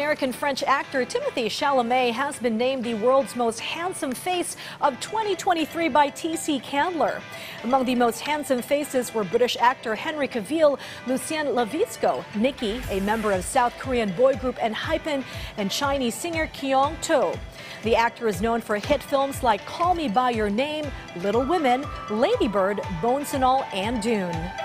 American-French actor Timothée Chalamet has been named the world's most handsome face of 2023 by TC Candler. Among the most handsome faces were British actor Henry Cavill, Lucien Lavisco, Nicki, a member of South Korean boy group ENHYPEN, and Chinese singer Kyung To. The actor is known for hit films like Call Me By Your Name, Little Women, Lady Bird, Bones and All, and Dune.